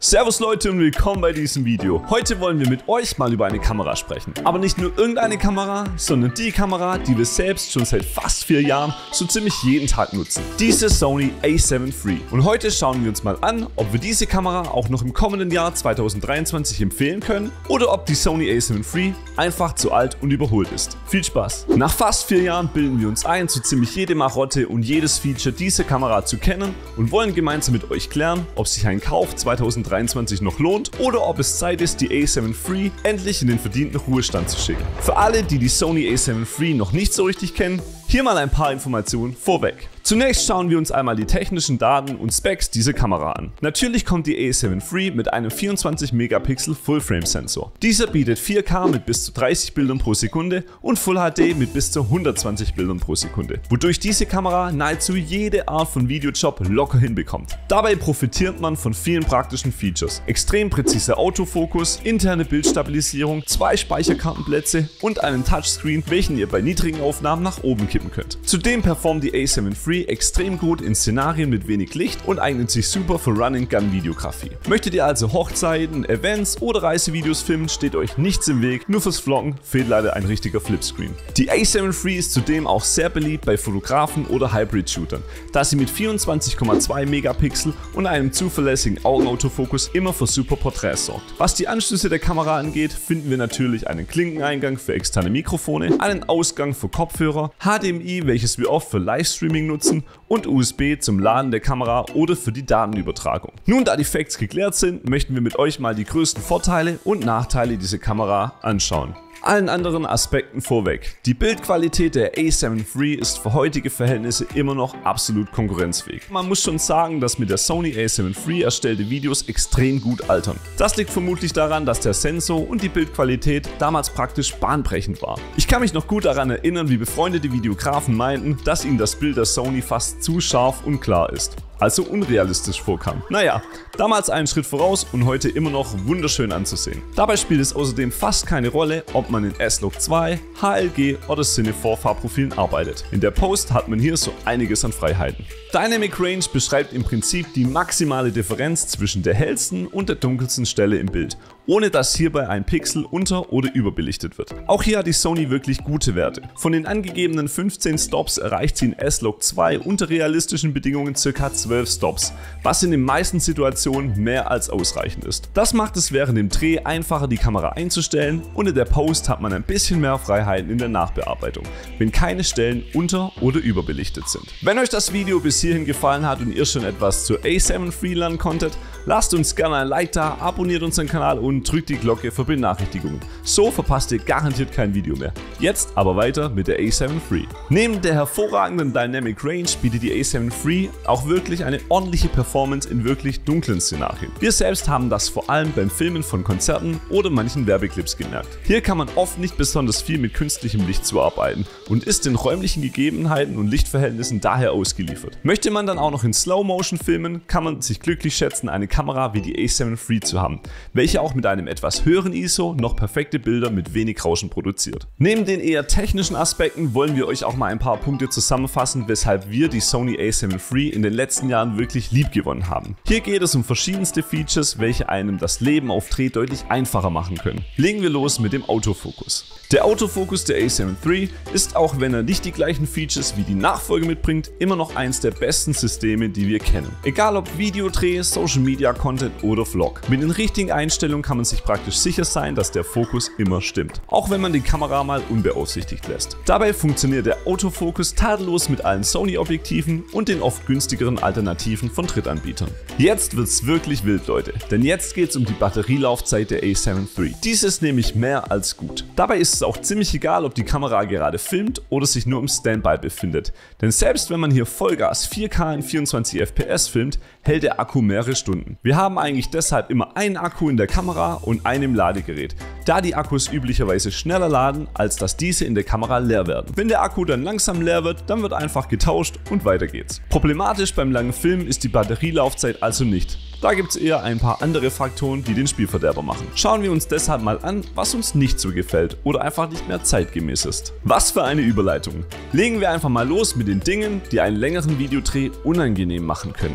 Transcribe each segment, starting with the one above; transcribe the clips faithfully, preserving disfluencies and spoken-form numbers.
Servus Leute und willkommen bei diesem Video. Heute wollen wir mit euch mal über eine Kamera sprechen. Aber nicht nur irgendeine Kamera, sondern die Kamera, die wir selbst schon seit fast vier Jahren so ziemlich jeden Tag nutzen. Diese Sony A sieben III. Und heute schauen wir uns mal an, ob wir diese Kamera auch noch im kommenden Jahr zweitausenddreiundzwanzig empfehlen können oder ob die Sony A sieben III einfach zu alt und überholt ist. Viel Spaß! Nach fast vier Jahren bilden wir uns ein, so ziemlich jede Marotte und jedes Feature dieser Kamera zu kennen und wollen gemeinsam mit euch klären, ob sich ein Kauf zweitausenddreiundzwanzig noch lohnt oder ob es Zeit ist, die A sieben III endlich in den verdienten Ruhestand zu schicken. Für alle, die die Sony A sieben III noch nicht so richtig kennen, hier mal ein paar Informationen vorweg. Zunächst schauen wir uns einmal die technischen Daten und Specs dieser Kamera an. Natürlich kommt die A sieben III mit einem vierundzwanzig Megapixel Full-Frame-Sensor. Dieser bietet vier K mit bis zu dreißig Bildern pro Sekunde und Full H D mit bis zu hundertzwanzig Bildern pro Sekunde, wodurch diese Kamera nahezu jede Art von Videojob locker hinbekommt. Dabei profitiert man von vielen praktischen Features. Extrem präziser Autofokus, interne Bildstabilisierung, zwei Speicherkartenplätze und einen Touchscreen, welchen ihr bei niedrigen Aufnahmen nach oben kippen könnt. Zudem performt die A sieben III extrem gut in Szenarien mit wenig Licht und eignet sich super für Run-and-Gun-Videografie. Möchtet ihr also Hochzeiten, Events oder Reisevideos filmen, steht euch nichts im Weg, nur fürs Vloggen fehlt leider ein richtiger Flipscreen. Die A sieben III ist zudem auch sehr beliebt bei Fotografen oder Hybrid-Shootern, da sie mit vierundzwanzig Komma zwei Megapixel und einem zuverlässigen Augenautofokus immer für super Porträts sorgt. Was die Anschlüsse der Kamera angeht, finden wir natürlich einen Klinkeneingang für externe Mikrofone, einen Ausgang für Kopfhörer, H D M I, welches wir oft für Livestreaming nutzen, und U S B zum Laden der Kamera oder für die Datenübertragung. Nun, da die Facts geklärt sind, möchten wir mit euch mal die größten Vorteile und Nachteile dieser Kamera anschauen. Allen anderen Aspekten vorweg. Die Bildqualität der A sieben III ist für heutige Verhältnisse immer noch absolut konkurrenzfähig. Man muss schon sagen, dass mit der Sony A sieben III erstellte Videos extrem gut altern. Das liegt vermutlich daran, dass der Sensor und die Bildqualität damals praktisch bahnbrechend war. Ich kann mich noch gut daran erinnern, wie befreundete Videografen meinten, dass ihnen das Bild der Sony fast zu scharf und klar ist, also unrealistisch vorkam. Naja, damals einen Schritt voraus und heute immer noch wunderschön anzusehen. Dabei spielt es außerdem fast keine Rolle, ob man in S Log zwei, H L G oder Cine vier Farbprofilen arbeitet. In der Post hat man hier so einiges an Freiheiten. Dynamic Range beschreibt im Prinzip die maximale Differenz zwischen der hellsten und der dunkelsten Stelle im Bild, ohne dass hierbei ein Pixel unter- oder überbelichtet wird. Auch hier hat die Sony wirklich gute Werte. Von den angegebenen fünfzehn Stops erreicht sie in S Log zwei unter realistischen Bedingungen ca. zwölf Stops, was in den meisten Situationen mehr als ausreichend ist. Das macht es während dem Dreh einfacher, die Kamera einzustellen, und in der Post hat man ein bisschen mehr Freiheiten in der Nachbearbeitung, wenn keine Stellen unter- oder überbelichtet sind. Wenn euch das Video bis hierhin gefallen hat und ihr schon etwas zur A sieben III lernen konntet, lasst uns gerne ein Like da, abonniert unseren Kanal und drückt die Glocke für Benachrichtigungen. So verpasst ihr garantiert kein Video mehr. Jetzt aber weiter mit der A sieben III. Neben der hervorragenden Dynamic Range bietet die A sieben III auch wirklich eine ordentliche Performance in wirklich dunklen Szenarien. Wir selbst haben das vor allem beim Filmen von Konzerten oder manchen Werbeclips gemerkt. Hier kann man oft nicht besonders viel mit künstlichem Licht zuarbeiten und ist den räumlichen Gegebenheiten und Lichtverhältnissen daher ausgeliefert. Möchte man dann auch noch in Slow Motion filmen, kann man sich glücklich schätzen, eine Kamera wie die A sieben III zu haben, welche auch mit einem etwas höheren I S O noch perfekte Bilder mit wenig Rauschen produziert. Neben den eher technischen Aspekten wollen wir euch auch mal ein paar Punkte zusammenfassen, weshalb wir die Sony A sieben III in den letzten Jahren wirklich lieb gewonnen haben. Hier geht es um verschiedenste Features, welche einem das Leben auf Dreh deutlich einfacher machen können. Legen wir los mit dem Autofokus. Der Autofokus der A sieben III ist, auch wenn er nicht die gleichen Features wie die Nachfolge mitbringt, immer noch eins der besten Systeme, die wir kennen. Egal ob Videodreh, Social Media Content oder Vlog. Mit den richtigen Einstellungen kann man sich praktisch sicher sein, dass der Fokus immer stimmt, auch wenn man die Kamera mal unbeaufsichtigt lässt. Dabei funktioniert der Autofokus tadellos mit allen Sony-Objektiven und den oft günstigeren Alternativen von Drittanbietern. Jetzt wird's wirklich wild, Leute, denn jetzt geht's um die Batterielaufzeit der A sieben III. Dies ist nämlich mehr als gut. Dabei ist es auch ziemlich egal, ob die Kamera gerade filmt oder sich nur im Standby befindet, denn selbst wenn man hier Vollgas vier K in vierundzwanzig F P S filmt, hält der Akku mehrere Stunden. Wir haben eigentlich deshalb immer einen Akku in der Kamera und einen im Ladegerät, da die Akkus üblicherweise schneller laden, als dass diese in der Kamera leer werden. Wenn der Akku dann langsam leer wird, dann wird einfach getauscht und weiter geht's. Problematisch beim langen Filmen ist die Batterielaufzeit also nicht. Da gibt es eher ein paar andere Faktoren, die den Spielverderber machen. Schauen wir uns deshalb mal an, was uns nicht so gefällt oder einfach nicht mehr zeitgemäß ist. Was für eine Überleitung. Legen wir einfach mal los mit den Dingen, die einen längeren Videodreh unangenehm machen könnten.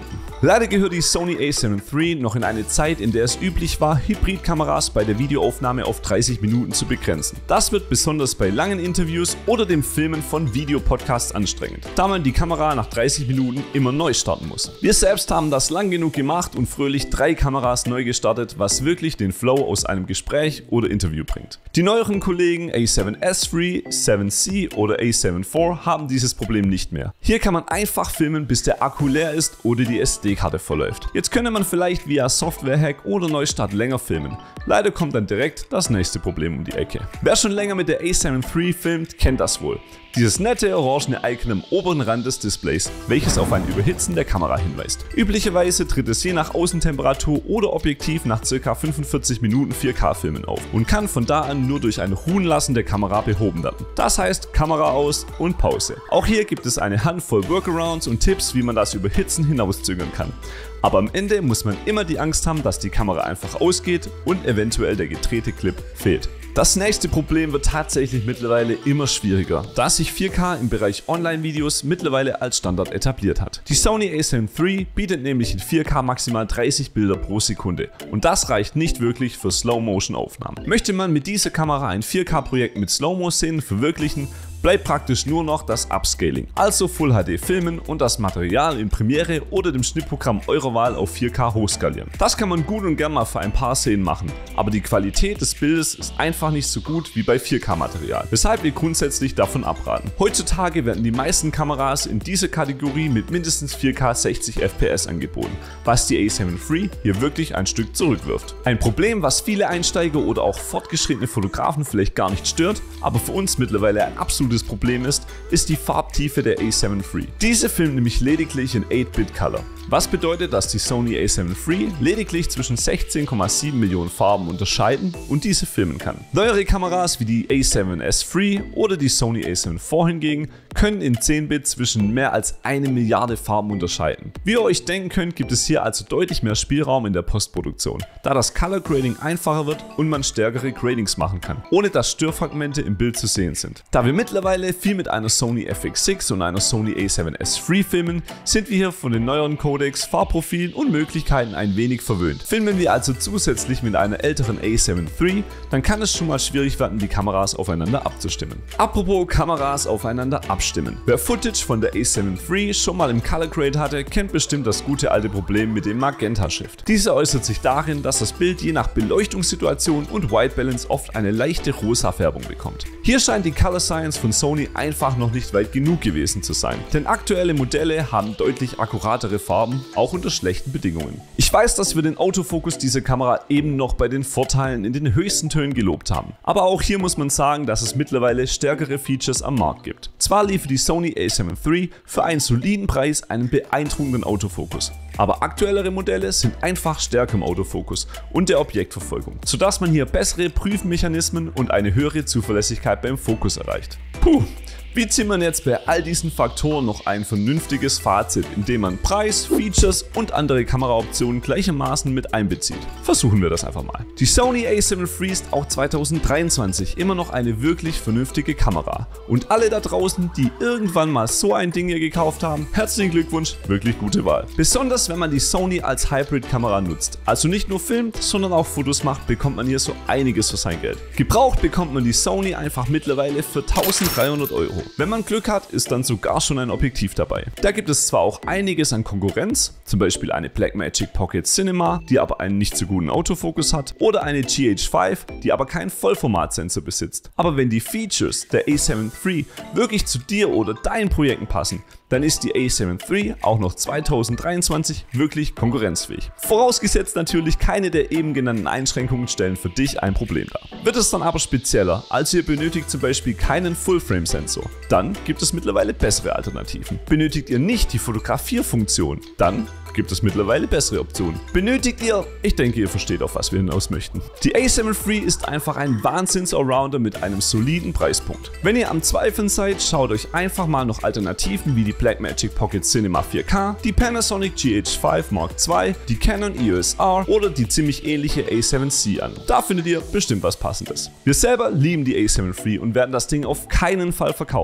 Leider gehört die Sony A sieben III noch in eine Zeit, in der es üblich war, Hybridkameras bei der Videoaufnahme auf dreißig Minuten zu begrenzen. Das wird besonders bei langen Interviews oder dem Filmen von Videopodcasts anstrengend, da man die Kamera nach dreißig Minuten immer neu starten muss. Wir selbst haben das lang genug gemacht und fröhlich drei Kameras neu gestartet, was wirklich den Flow aus einem Gespräch oder Interview bringt. Die neueren Kollegen A sieben S III, sieben C oder A sieben vier haben dieses Problem nicht mehr. Hier kann man einfach filmen, bis der Akku leer ist oder die S D-Karte verläuft. Jetzt könnte man vielleicht via Software-Hack oder Neustart länger filmen. Leider kommt dann direkt das nächste Problem um die Ecke. Wer schon länger mit der A sieben III filmt, kennt das wohl. Dieses nette orangene Icon am oberen Rand des Displays, welches auf ein Überhitzen der Kamera hinweist. Üblicherweise tritt es je nach Außentemperatur oder Objektiv nach ca. fünfundvierzig Minuten vier K Filmen auf und kann von da an nur durch ein Ruhenlassen der Kamera behoben werden. Das heißt Kamera aus und Pause. Auch hier gibt es eine Handvoll Workarounds und Tipps, wie man das Überhitzen hinauszögern kann. Aber am Ende muss man immer die Angst haben, dass die Kamera einfach ausgeht und eventuell der gedrehte Clip fehlt. Das nächste Problem wird tatsächlich mittlerweile immer schwieriger, da sich vier K im Bereich Online-Videos mittlerweile als Standard etabliert hat. Die Sony A sieben III bietet nämlich in vier K maximal dreißig Bilder pro Sekunde und das reicht nicht wirklich für Slow-Motion-Aufnahmen. Möchte man mit dieser Kamera ein vier K-Projekt mit Slow-Mo-Szenen verwirklichen, bleibt praktisch nur noch das Upscaling, also Full H D filmen und das Material in Premiere oder dem Schnittprogramm eurer Wahl auf vier K hochskalieren. Das kann man gut und gern mal für ein paar Szenen machen, aber die Qualität des Bildes ist einfach nicht so gut wie bei vier K Material, weshalb wir grundsätzlich davon abraten. Heutzutage werden die meisten Kameras in dieser Kategorie mit mindestens vier K sechzig F P S angeboten, was die A sieben III hier wirklich ein Stück zurückwirft. Ein Problem, was viele Einsteiger oder auch fortgeschrittene Fotografen vielleicht gar nicht stört, aber für uns mittlerweile ein absolutes Problem ist, ist die Farbtiefe der A sieben III. Diese filmt nämlich lediglich in acht Bit Color. Was bedeutet, dass die Sony A sieben III lediglich zwischen sechzehn Komma sieben Millionen Farben unterscheiden und diese filmen kann. Neuere Kameras wie die A sieben S III oder die Sony A sieben vier hingegen können in zehn Bit zwischen mehr als eine Milliarde Farben unterscheiden. Wie ihr euch denken könnt, gibt es hier also deutlich mehr Spielraum in der Postproduktion, da das Color Grading einfacher wird und man stärkere Gradings machen kann, ohne dass Störfragmente im Bild zu sehen sind. Da wir mittlerweile viel mit einer Sony F X sechs und einer Sony A sieben S III filmen, sind wir hier von den neueren Codecs, Farbprofilen und Möglichkeiten ein wenig verwöhnt. Filmen wir also zusätzlich mit einer älteren A sieben III, dann kann es schon mal schwierig werden, die Kameras aufeinander abzustimmen. Apropos Kameras aufeinander abstimmen. Wer Footage von der A sieben III schon mal im Color Grade hatte, kennt bestimmt das gute alte Problem mit dem Magenta Shift. Diese äußert sich darin, dass das Bild je nach Beleuchtungssituation und White Balance oft eine leichte rosa Färbung bekommt. Hier scheint die Color Science von Sony einfach noch nicht weit genug gewesen zu sein, denn aktuelle Modelle haben deutlich akkuratere Farben, auch unter schlechten Bedingungen. Ich weiß, dass wir den Autofokus dieser Kamera eben noch bei den Vorteilen in den höchsten Tönen gelobt haben, aber auch hier muss man sagen, dass es mittlerweile stärkere Features am Markt gibt. Zwar liefert die Sony A sieben III für einen soliden Preis einen beeindruckenden Autofokus, aber aktuellere Modelle sind einfach stärker im Autofokus und der Objektverfolgung, sodass man hier bessere Prüfmechanismen und eine höhere Zuverlässigkeit beim Fokus erreicht. Puh! Wie zieht man jetzt bei all diesen Faktoren noch ein vernünftiges Fazit, indem man Preis, Features und andere Kameraoptionen gleichermaßen mit einbezieht? Versuchen wir das einfach mal. Die Sony A sieben III ist auch zweitausenddreiundzwanzig immer noch eine wirklich vernünftige Kamera. Und alle da draußen, die irgendwann mal so ein Ding hier gekauft haben, herzlichen Glückwunsch, wirklich gute Wahl. Besonders wenn man die Sony als Hybrid-Kamera nutzt, also nicht nur filmt, sondern auch Fotos macht, bekommt man hier so einiges für sein Geld. Gebraucht bekommt man die Sony einfach mittlerweile für eintausenddreihundert Euro. Wenn man Glück hat, ist dann sogar schon ein Objektiv dabei. Da gibt es zwar auch einiges an Konkurrenz, zum Beispiel eine Blackmagic Pocket Cinema, die aber einen nicht so guten Autofokus hat, oder eine G H fünf, die aber keinen Vollformatsensor besitzt. Aber wenn die Features der A sieben III wirklich zu dir oder deinen Projekten passen, dann ist die A sieben III auch noch zweitausenddreiundzwanzig wirklich konkurrenzfähig. Vorausgesetzt natürlich, keine der eben genannten Einschränkungen stellen für dich ein Problem dar. Wird es dann aber spezieller, also ihr benötigt zum Beispiel keinen Full-Frame-Sensor, dann gibt es mittlerweile bessere Alternativen. Benötigt ihr nicht die Fotografierfunktion, dann gibt es mittlerweile bessere Optionen. Benötigt ihr? Ich denke, ihr versteht, auf was wir hinaus möchten. Die A sieben III ist einfach ein Wahnsinns-Allrounder mit einem soliden Preispunkt. Wenn ihr am Zweifeln seid, schaut euch einfach mal noch Alternativen wie die Blackmagic Pocket Cinema vier K, die Panasonic G H fünf Mark zwei, die Canon E O S R oder die ziemlich ähnliche A sieben C an. Da findet ihr bestimmt was Passendes. Wir selber lieben die A sieben III und werden das Ding auf keinen Fall verkaufen.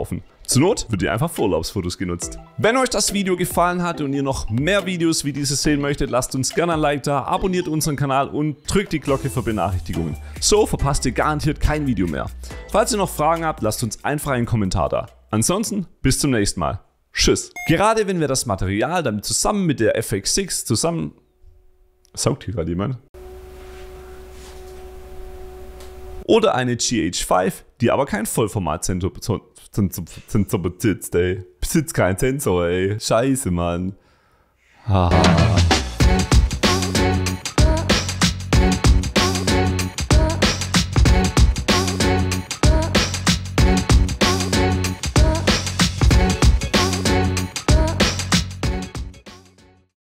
Zur Not wird ihr einfach für Urlaubsfotos genutzt. Wenn euch das Video gefallen hat und ihr noch mehr Videos wie dieses sehen möchtet, lasst uns gerne ein Like da, abonniert unseren Kanal und drückt die Glocke für Benachrichtigungen. So verpasst ihr garantiert kein Video mehr. Falls ihr noch Fragen habt, lasst uns einfach einen Kommentar da. Ansonsten bis zum nächsten Mal. Tschüss. Gerade wenn wir das Material dann zusammen mit der F X sechs zusammen... Saugt hier gerade jemand? Oder eine G H fünf, die aber kein Vollformat-Sensor besitzt, ey. Besitzt keinen Sensor, ey. Scheiße, Mann. Haha.